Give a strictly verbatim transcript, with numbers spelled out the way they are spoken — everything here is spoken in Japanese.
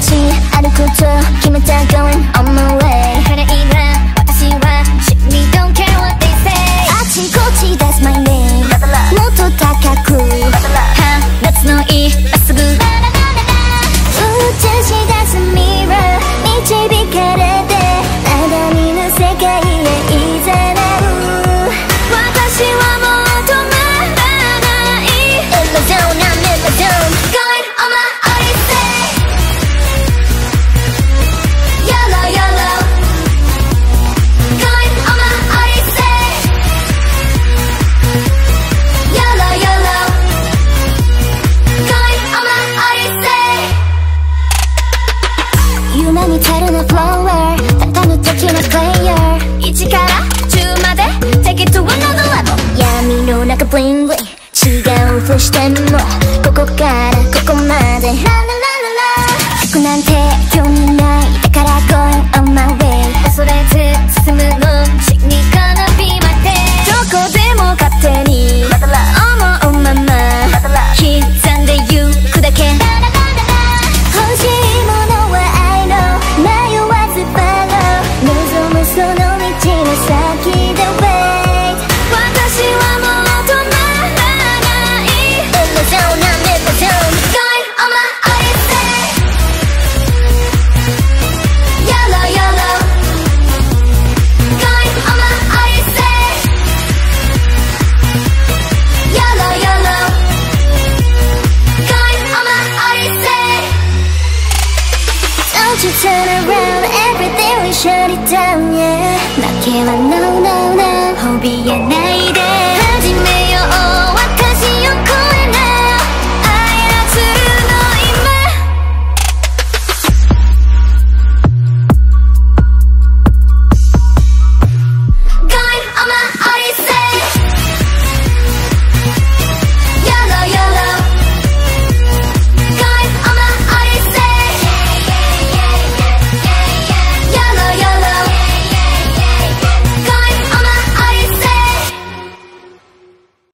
道歩くと決めた going on my way 彼以外私は shit me don't care what they say あちこち that's my name もっと高く放つのいいまっすぐ映し出す mirror 導かれてまだ見ぬ世界へいざなう私はもう止まらない Illusion I'm illusion Going on my odyssey YOLO YOLO Going on my odyssey YOLO YOLO Going on my odyssey 夢に足るな flower 畳む時の player いちからじゅうまで Take it to another level 闇の中 bling bling 違うふしてもここからここまでラララララ服なんて興味ないだから going on my way 恐れず進むの Shake me gonna be my day どこでも勝手に思うまま刻んでゆくだけ欲しいものは I know 迷わず follow 望むその道の先で wait 私はもう止まらない Illusion I'm illusion Going on my odyssey YOLO YOLO Going on my odyssey YOLO YOLO Going on my odyssey Don't you turn around everything we shut it down yeah 負けは no no no 褒美